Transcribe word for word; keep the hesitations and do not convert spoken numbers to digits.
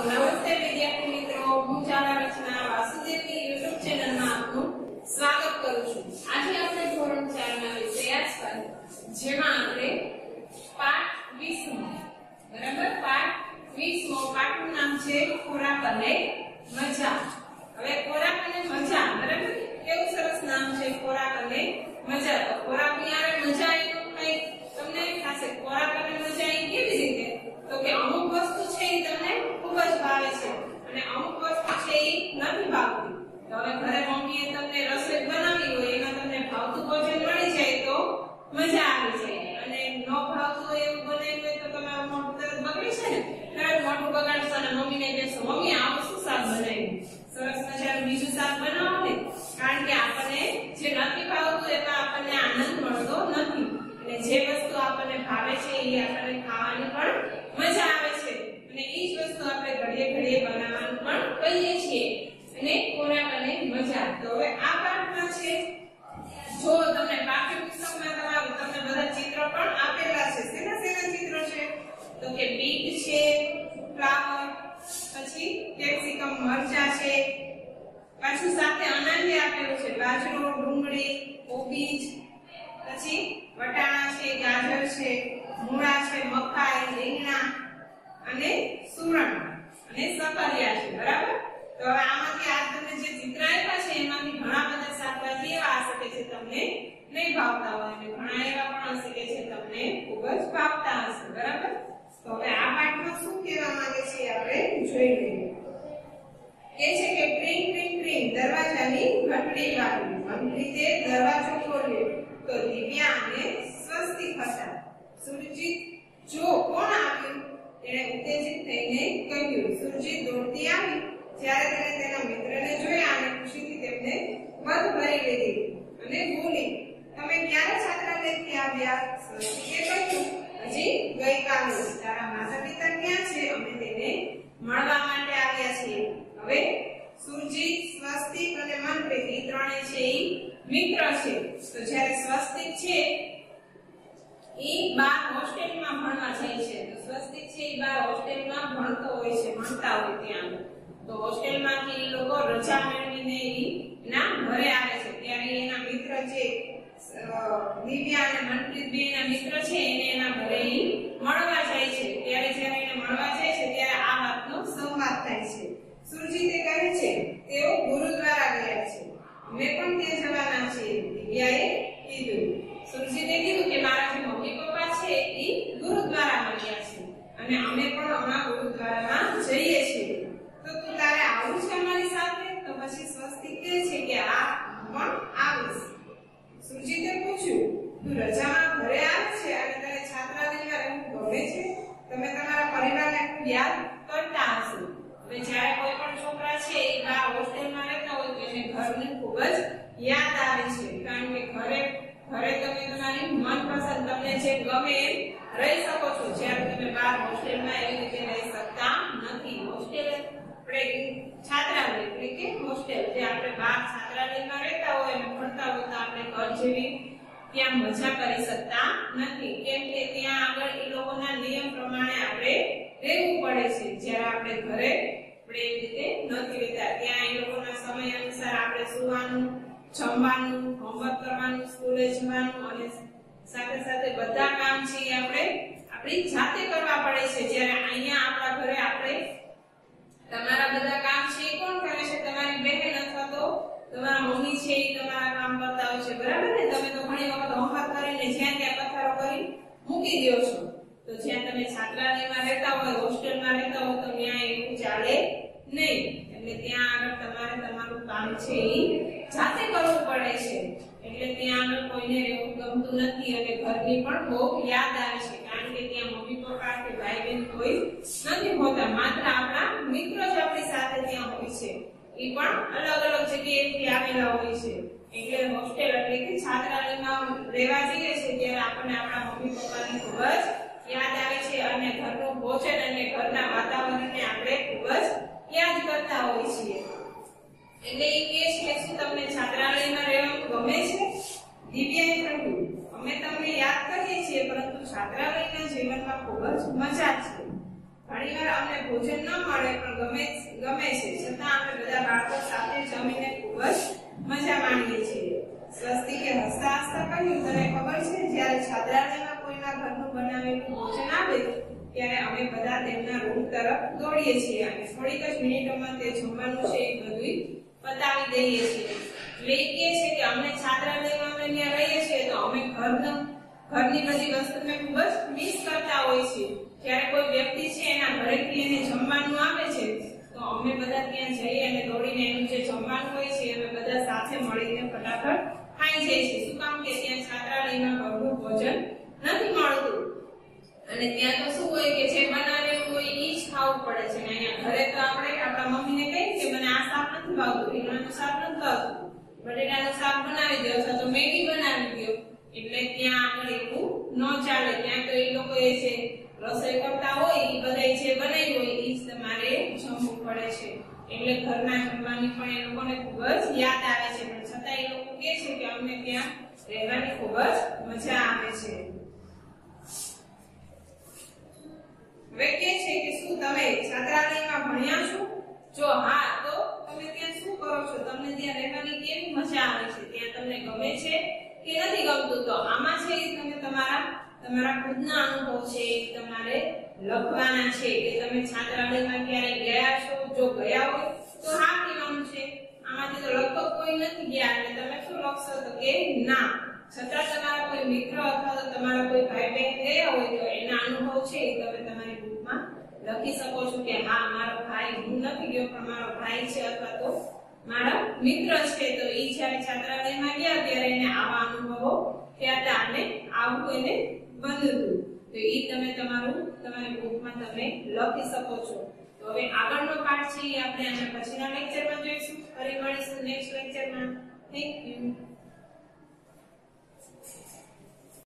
નમસ્તે વિદ્યાર્થી મિત્રો, હું ચાલા રચના વાસુદેવની યુટ્યુબ ચેનલમાં આપનું સ્વાગત કરું છું। આજે આપણે ધોરણ ચાર ના વિષય સ્વાધ્યાય જેમાં આપણે પાઠ વીસ બરાબર પાઠ વીસ મો પાઠનું નામ છે ખોરાક અને મજા। હવે ખોરાક અને મજા બરાબર કેવું સરસ નામ છે ખોરાક અને મજા। તો ખોરાકની આરે મજા એ તો કઈ તમને ખાસે ખોરાક અને મજા એ કેવી રીતે તો કે અમુક વસ્તુ છે એ તમને ખૂબ જ ભાવે છે અને અમુક વસ્તુ છે એ નથી ભાવતી। તો હવે ઘરે મમ્મીએ તમને રસોઈ બનાવી હોય એમાં તમને ભાવતું ભોજન મળી જાય તો મજા આવી જાય અને ન ભાવતું એવું બનાવ્યું હોય તો તમારું મોઢું તરત બગડી છે ને તરત મોઢું બગાડશો અને મમ્મીને કહેશો મમ્મી આવું શું શાક બનાવ્યું સરસ મજાનું બીજું શાક બનાવો ને કારણ કે આપણને જે નથી ભાવતું એમાં આપણને આનંદ મળતો નથી અને જે વસ્તુ આપણને ભાવે છે એ આપણને ખાવાની પણ મજા આવે છે અને એ જ વસ્તુ આપણે ઘડીએ ઘડીએ બનાવવાનું પણ કહીએ છીએ અને ખોરાક અને મજા। તો હવે આ પાઠમાં છે જો તમને પાઠ્યપુસ્તકમાં તમારું તમને બધા ચિત્ર પણ આપેલા છે શેના શેના ચિત્ર છે તો કે બીટ છે ફ્લાવર પછી કેપ્સિકમ મરચા છે પાછું સાથે અનાજ આપેલું છે બાજરો ડુંગળી કોબીજ પછી વટાણા છે ગાજર છે મૂળા છે મકાઈ રીંગણા અને સુરણ અને સકરિયા છે બરાબર। તો હવે આમાંથી આ તમને જે ચિત્ર આપ્યા છે એમાંથી ઘણા બધા શાકભાજી એવા હશે કે જે તમને નહીં ભાવતા હોય અને ઘણા એવા પણ હશે કે જે તમને ખૂબ જ ભાવતા હશે બરાબર। તો હવે આ પાઠમાં શું કહેવા માંગે છે આપણે જોઈ લઈએ। કે છે કે ટ્રિંગ ટ્રિંગ ટ્રિંગ દરવાજાની ઘંટડી વાગી ઘંટડીએ દરવાજો ખોલ્યો તો દિવ્યા અને સ્વસ્તિક હતા। સુરજીત જો કોણ આવ્યું તેણે ઉત્તેજિત થઈને કહ્યું। સુરજીત દોડતી આવી જ્યારે તેણે તેના મિત્રને જોયા અને ખુશીથી તેમને વધ ભરી લીધી અને બોલી તમે ક્યારે છાત્રાલયથી આવ્યા? સ્વસ્તિકે કહ્યું હજી ગઈકાલે। તારા માતા પિતા ક્યાં છે? અમે તેને મળવા માટે આવ્યા છીએ। હવે સુરજીત સ્વસ્તિક અને મનપ્રીત એ ત્રણે છે એ મિત્ર છે। તો જ્યારે સ્વસ્તિક છે એ બાર હોસ્ટેલમાં ભણવા જાય છે તો સ્વસ્તિક છે એ બાર હોસ્ટેલમાં ભણતો હોય છે ભણતા હોય ત્યાં તો હોસ્ટેલમાંથી એ લોકો રજા મેળવીને એના ઘરે આવે છે ત્યારે એના મિત્ર છે દિવ્યા અને મનપ્રીત બે એના મિત્ર છે એને એના ઘરે મળવા જાય છે ત્યારે જ્યારે એને મળવા જાય છે ત્યારે આ વાતનો સંવાદ થાય છે। સુરજીતે કહે છે તેઓ ગુરુદ્વારા ગયા છે અમે પણ ત્યાં જવાના છીએ। દિવ્યાએ કીધું સુરજીતે કીધું કે મારા જે મમ્મી પપ્પા છે એ ગુરુદ્વારામાં ગયા છે અને અમે પણ હમણાં ગુરુદ્વારામાં જઈએ છીએ તો તું તારે આવું છે અમારી સાથે? તો પછી સ્વસ્તિક કહે છે કે આ પણ આવીશ। સુરજીતે પૂછ્યું તું રજામાં ઘરે આવે છે અને તને છાત્રાલયમાં રહેવું ગમે છે? તમે તમારા પરિવારને ખૂબ યાદ કરતા હશો। હવે જ્યારે કોઈ પણ છોકરા છે એ બહાર હોસ્ટેલમાં રહેતા હોય તો એને ઘરની ખૂબ જ યાદ આવે છે કારણ કે ઘરે ઘરે તમે તમારી મનપસંદ તમને જે ગમે એમ રહી શકો છો જ્યારે તમે બહાર હોસ્ટેલમાં એવી રીતે રહી શકતા નથી। હોસ્ટેલ આપણે છાત્રાલય એટલે કે હોસ્ટેલ જે આપણે બહાર છાત્રાલયમાં રહેતા હોય અને ભણતા હોય તો આપણે ઘર જેવી ત્યાં મજા કરી શકતા નથી કેમ કે ત્યાં આગળ એ લોકોના નિયમ પ્રમાણે આપણે રહેવું પડે છે જ્યારે આપણે ઘરે આપણે એવી રીતે નથી રહેતા ત્યાં એ લોકોના સમય અનુસાર આપણે સુવાનું જમવાનું હોમવર્ક કરવાનું સ્કૂલે જવાનું અને સાથે સાથે બધા કામ છે એ આપણે આપણી જાતે કરવા પડે છે જ્યારે અહીંયા આપણા ઘરે આપણે તમારા બધા કામ છે એ કોણ કરે છે? તમારી બહેન અથવા તો તમારા મમ્મી છે એ તમારા કામ કરતા હોય છે બરાબર ને? તમે તો ઘણી વખત હોમવર્ક કરીને જ્યાં ત્યાં પથારો કરી મૂકી દો છો તો જ્યાં તમે છાત્રાલયમાં રહેતા હોય હોસ્ટેલમાં રહેતા હોય તો ત્યાં એવું ચાલે નહીં એટલે ત્યાં આગળ તમારે તમારું કામ છે એ જાતે કરવું પડે છે એટલે ત્યાં આગળ કોઈને રહેવું ગમતું નથી અને ઘરની પણ બહુ યાદ આવે છે કારણ કે ત્યાં મમ્મી પપ્પા કે ભાઈ બહેન કોઈ નથી હોતા માત્ર આપણા મિત્રો જ આપણી સાથે ત્યાં હોય છે એ પણ અલગ અલગ જગ્યાએથી આવેલા હોય છે એટલે હોસ્ટેલ એટલે કે છાત્રાલયમાં રહેવા જઈએ છે ત્યારે આપણને આપણા મમ્મી પપ્પાની ખૂબ જ યાદ આવે છે અને ઘરનું ભોજન અને ઘરના વાતાવરણને આપણે ખૂબ જ યાદ કરતા હોઈએ છીએ એટલે એ કહે છે કે શું તમને છાત્રાલયમાં રહેવાનું ગમે છે? દિવ્યાએ કહ્યું અમે તમને યાદ કરીએ છીએ પરંતુ છાત્રાલયના જીવનમાં ખૂબ જ મજા છે ઘણીવાર અમને ભોજન ન મળે પણ ગમે ગમે છે છતાં આપણે બધા બાળકો સાથે જમીને ખૂબ જ મજા માણીએ છીએ. સ્વસ્તિકે હસતા હસતા કહ્યું, તને ખબર છે જ્યારે છાત્રાલયમાં કોઈના ઘરનું બનાવેલું ભોજન આવે ત્યારે અમે બધા તેમના રૂમ તરફ દોડીએ છીએ અને થોડીક જ મિનિટોમાં તે જમવાનું છે એ બધું પતાવી દઈએ છીએ. એટલે એ કહે છે કે અમને છાત્રાલયમાં અમે ત્યાં રહીએ છીએ તો અમે ઘરનું ઘરની બધી વસ્તુને ખૂબ જ મિસ કરતા હોય છીએ. જ્યારે કોઈ વ્યક્તિ છે એના ઘરેથી એને જમવાનું આવે છે તો અમે બધા ત્યાં જઈએ અને દોડીને એનું જે જમવાનું હોય છે અમે બધા સાથે મળીને ફટાફટ ખાઈ જઈએ છીએ. શું કામ કે ત્યાં છાત્રાલયમાં ઘરનું ભોજન નથી મળતું અને ત્યાં તો શું હોય કે જે બનાવેલું હોય એ જ ખાવું પડે છે. અને અહીંયા ઘરે તો આપણે આપણા મમ્મીને કહીએ કે મને આ શાક નથી ભાવતું, રીંગણાનું શાક નથી ભાવતું, બટેટાનું શાક બનાવી દો અથવા તો મેગી બનાવી દો. એટલે ત્યાં આગળ એવું ન ચાલે. ત્યાં તો એ લોકો એ છે રસોઈ કરતા હોય એ બધા જે બનાવ્યું હોય એ જ તમારે જમવું પડે છે. એટલે ઘરના જમવાની પણ એ લોકોને ખૂબ જ યાદ આવે છે પણ છતાં એ લોકો કહે છે કે અમને ત્યાં રહેવાની ખૂબ જ મજા આવે છે. હવે કહે છે કે શું તમે છાત્રાલયમાં ભણ્યા છો? જો હા તો તમે ત્યાં શું કરો છો? તમને ત્યાં રહેવાની કેવી મજા આવે છે? ત્યાં તમને ગમે છે કે નથી ગમતું? તો આમાં છે તમે તમારા તમારા ખુદના અનુભવ છે તમારે લખવાના છે કે તમે છાત્રાલયમાં ક્યારે ગયા છો. જો ગયા હોય તો હા કહેવાનું છે. આમાંથી તો લગભગ કોઈ નથી ગયા એટલે તમે શું લખશો તો કે ના. છતાં તમારા કોઈ મિત્ર અથવા તો તમારા કોઈ ભાઈ બહેન ગયા હોય તો એના અનુભવ છે એ તમે તમારી બુકમાં લખી શકો છો કે હા મારો ભાઈ, હું નથી ગયો પણ મારો ભાઈ છે અથવા તો મારા મિત્ર છે તો એ જ્યારે છાત્રાલયમાં ગયા ત્યારે એને આવા અનુભવો થયા હતા અને આવું એને બન્યું હતું. તો એ તમે તમારું તમારી બુકમાં તમે લખી શકો છો. તો હવે આગળનો પાઠ છે એ આપણે આના પછીના લેક્ચરમાં જોઈશું. ફરી મળીશું નેક્સ્ટ લેક્ચરમાં. Thank you.